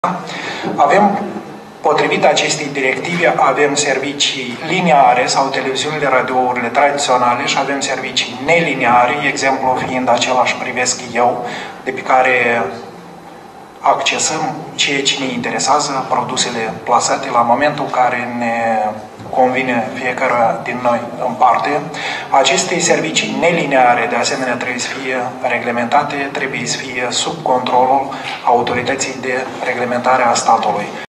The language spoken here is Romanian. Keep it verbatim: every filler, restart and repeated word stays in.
Avem, potrivit acestei directive, avem servicii lineare sau televiziunile, radiourile tradiționale și avem servicii neliniare, exemplu fiind același privesc eu, de pe care accesăm ceea ce ne interesează, produsele plasate la momentul care ne convine fiecare din noi în parte. Aceste servicii nelineare, de asemenea, trebuie să fie reglementate, trebuie să fie sub controlul autorității de reglementare a statului.